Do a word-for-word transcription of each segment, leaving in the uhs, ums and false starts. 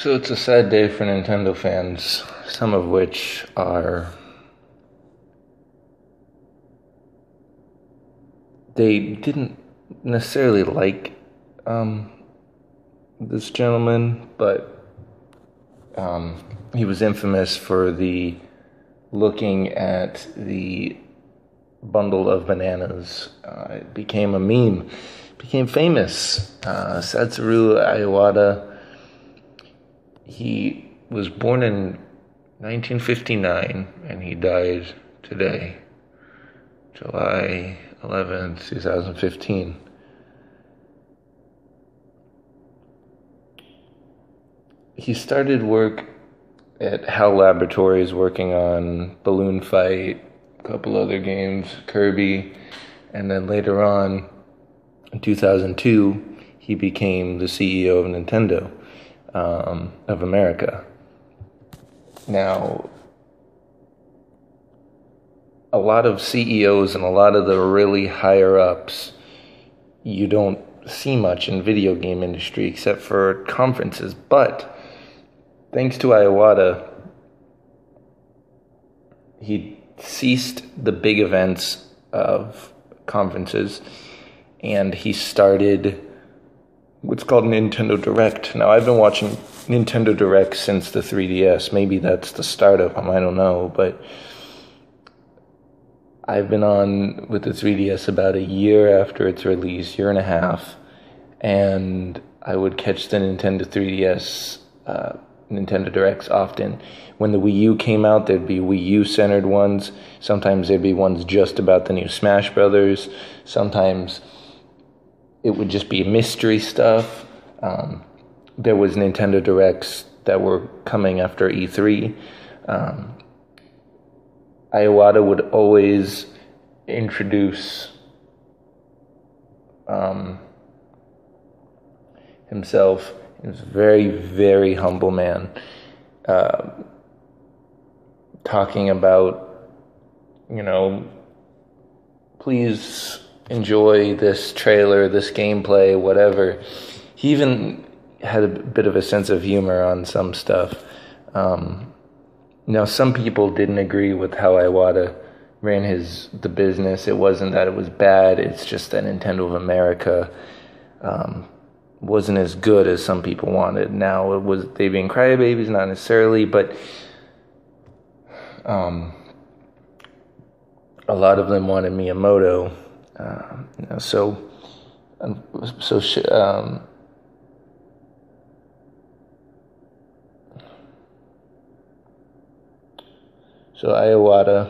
So it's a sad day for Nintendo fans, some of which are... They didn't necessarily like um, this gentleman, but um, he was infamous for the looking at the bundle of bananas. Uh, it became a meme, became famous. Uh, Satoru Iwata, he was born in nineteen fifty-nine and he died today, July eleventh, twenty fifteen. He started work at HAL Laboratories working on Balloon Fight, a couple other games, Kirby, and then later on, in two thousand two, he became the C E O of Nintendo um, of America. Now, a lot of C E Os and a lot of the really higher ups, you don't see much in video game industry except for conferences. But thanks to Iwata, he ceased the big events of conferences and he started what's called Nintendo Direct. Now, I've been watching Nintendo Direct since the three D S. Maybe that's the start of them, I don't know, but I've been on with the three D S about a year after its release, year and a half, and I would catch the Nintendo three D S uh, Nintendo Directs often. When the Wii U came out, there'd be Wii U-centered ones. Sometimes there'd be ones just about the new Smash Brothers. Sometimes it would just be mystery stuff. Um, there was Nintendo Directs that were coming after E three. Um, Iwata would always introduce um, himself. He was a very, very humble man, uh, talking about, you know, please enjoy this trailer, this gameplay, whatever. He even had a bit of a sense of humor on some stuff. Um, Now, some people didn't agree with how Iwata ran his the business. It wasn't that it was bad. It's just that Nintendo of America um, wasn't as good as some people wanted. Now, it was they being crybabies, not necessarily, but um, a lot of them wanted Miyamoto. Uh, you know, so, so um, So Iwata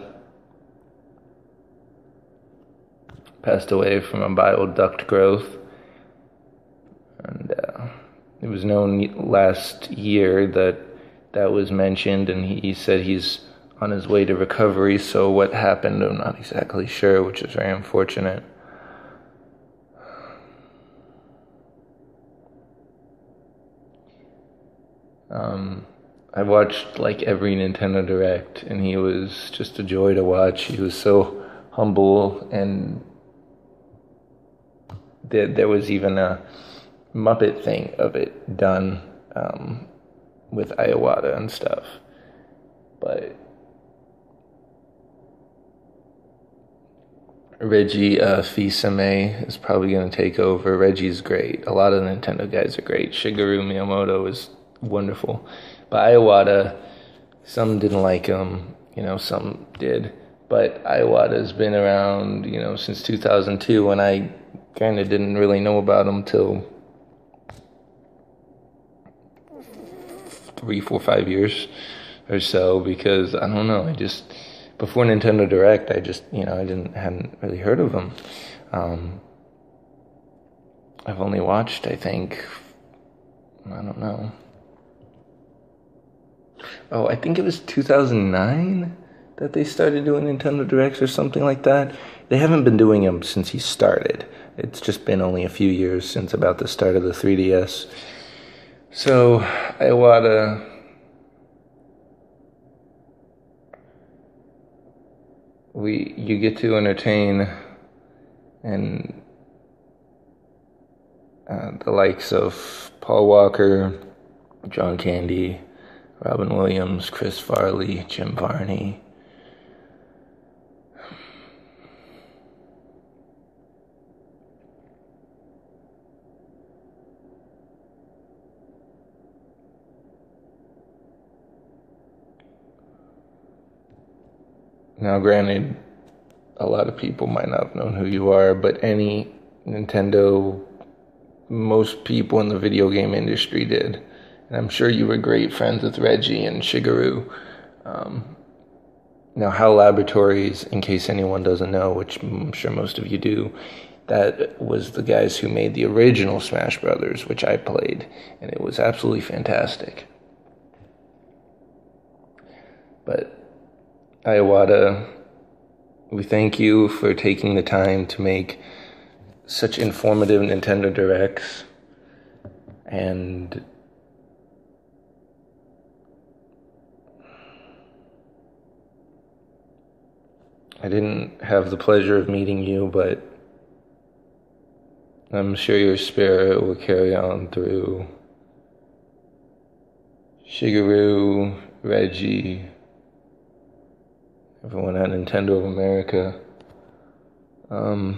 passed away from a bile duct growth, and uh, it was known last year that that was mentioned, and he said he's on his way to recovery. So what happened, I'm not exactly sure, which is very unfortunate. Um... I watched like every Nintendo Direct, and he was just a joy to watch. He was so humble, and there, there was even a Muppet thing of it done um, with Iwata and stuff. But Reggie uh, Fils-Aimé is probably going to take over. Reggie's great. A lot of the Nintendo guys are great. Shigeru Miyamoto is wonderful. But Iwata, some didn't like him, you know, some did. But Iwata's been around, you know, since two thousand two, and I kind of didn't really know about him till three, four, five years or so, because, I don't know, I just, before Nintendo Direct, I just, you know, I didn't, hadn't really heard of him. Um, I've only watched, I think, I don't know, Oh, I think it was two thousand nine that they started doing Nintendo Directs or something like that. They haven't been doing them since he started. It's just been only a few years since about the start of the three D S. So, Iwata, we you get to entertain and uh, the likes of Paul Walker, John Candy, Robin Williams, Chris Farley, Jim Varney. Now, granted, a lot of people might not have known who you are, but any Nintendo, most people in the video game industry did. And I'm sure you were great friends with Reggie and Shigeru. Um, now, HAL Laboratories, in case anyone doesn't know, which I'm sure most of you do, that was the guys who made the original Smash Brothers, which I played, and it was absolutely fantastic. But Iwata, we thank you for taking the time to make such informative Nintendo Directs, and I didn't have the pleasure of meeting you, but I'm sure your spirit will carry on through Shigeru, Reggie, everyone at Nintendo of America. Um,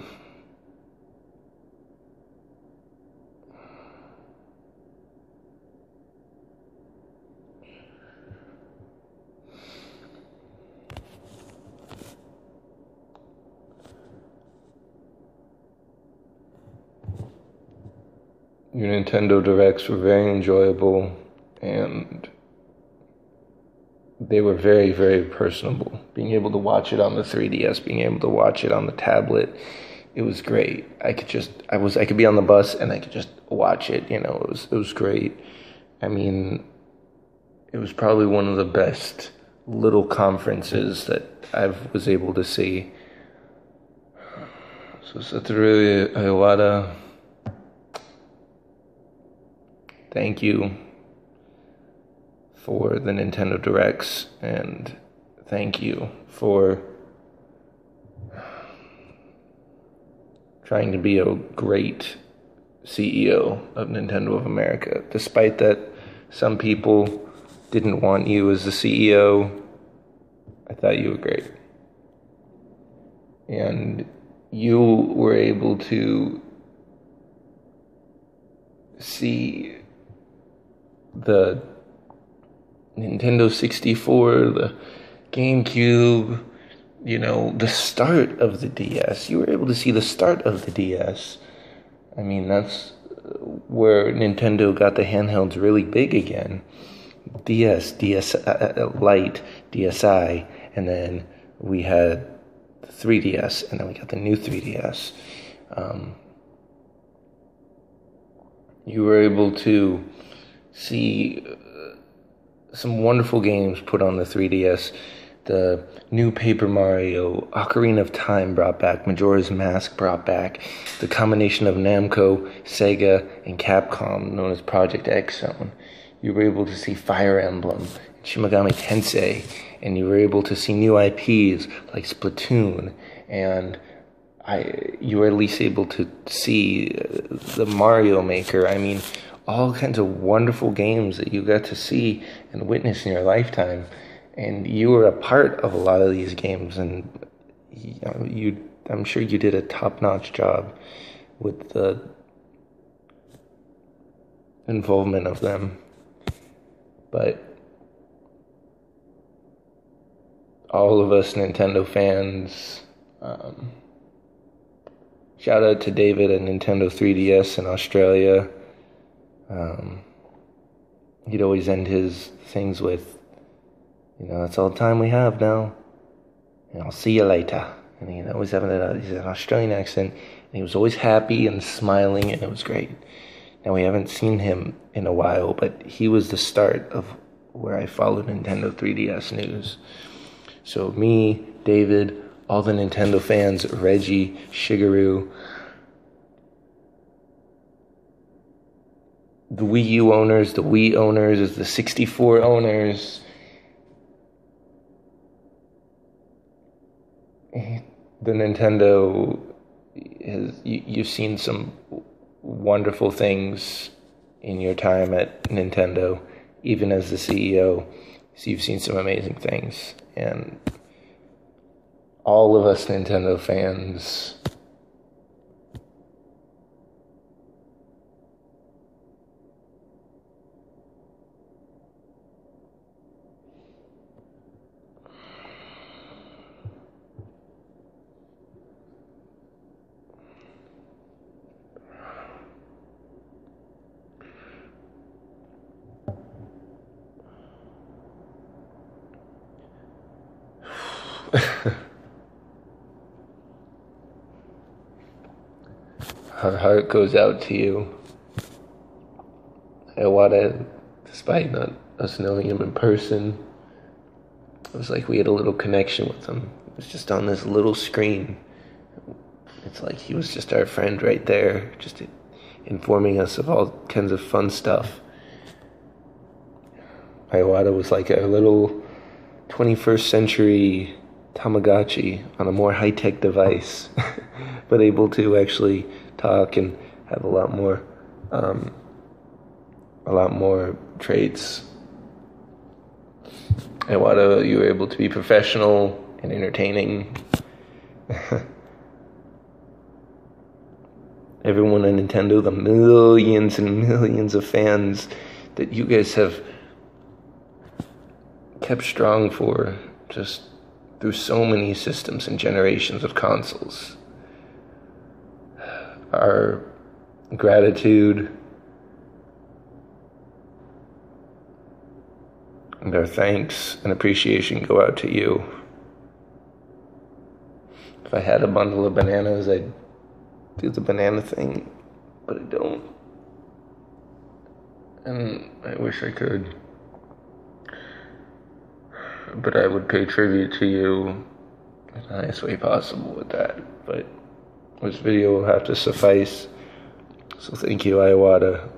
your Nintendo Directs were very enjoyable, and they were very, very personable. Being able to watch it on the three D S, being able to watch it on the tablet, it was great. I could just, I was, I could be on the bus and I could just watch it. You know, it was, it was great. I mean, it was probably one of the best little conferences that I was able to see. So Satoru Iwata, thank you for the Nintendo Directs, and thank you for trying to be a great C E O of Nintendo of America. Despite that some people didn't want you as the C E O, I thought you were great. And you were able to see the Nintendo sixty-four, the GameCube, you know, the start of the D S. You were able to see the start of the D S. I mean, that's where Nintendo got the handhelds really big again. D S, D S uh, Lite, D S i, and then we had the three D S, and then we got the new three D S. Um, you were able to see some wonderful games put on the three D S. The new Paper Mario, Ocarina of Time brought back, Majora's Mask brought back, the combination of Namco, Sega, and Capcom, known as Project X Zone. You were able to see Fire Emblem, Shin Megami Tensei, and you were able to see new I Ps like Splatoon, and I, you were at least able to see the Mario Maker. I mean, all kinds of wonderful games that you got to see and witness in your lifetime. And you were a part of a lot of these games, and you, know, you I'm sure you did a top-notch job with the involvement of them. But all of us Nintendo fans, um, shout out to David at Nintendo three D S in Australia. Um, he'd always end his things with, you know, that's all the time we have now, and I'll see you later. And he'd always have an, he's an Australian accent, and he was always happy and smiling, and it was great. Now, we haven't seen him in a while, but he was the start of where I followed Nintendo three D S news. So me, David, all the Nintendo fans, Reggie, Shigeru, the Wii U owners, the Wii owners, the sixty-four owners, the Nintendo, has, you, you've seen some wonderful things in your time at Nintendo. even as the C E O. So you've seen some amazing things. And all of us Nintendo fans our heart goes out to you. Iwata, despite not us knowing him in person, it was like we had a little connection with him. It was just on this little screen. It's like he was just our friend right there, just informing us of all kinds of fun stuff. Iwata was like a little twenty-first century Tamagotchi on a more high-tech device, but able to actually talk and have a lot more, um, a lot more traits. Iwata, you were able to be professional and entertaining. Everyone at Nintendo, the millions and millions of fans that you guys have kept strong for just through so many systems and generations of consoles. Our gratitude and our thanks and appreciation go out to you. If I had a bundle of bananas, I'd do the banana thing, but I don't. And I wish I could. But I would pay tribute to you in the nicest way possible with that. But this video will have to suffice. So thank you, Iwata.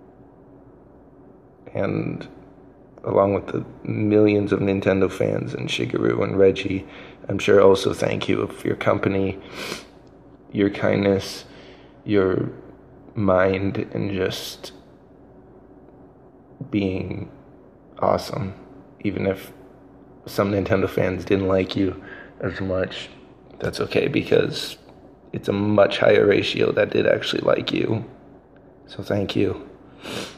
And along with the millions of Nintendo fans and Shigeru and Reggie, I'm sure also thank you for your company, your kindness, your mind, and just being awesome. Even if some Nintendo fans didn't like you as much, that's okay, because it's a much higher ratio that did actually like you. So thank you.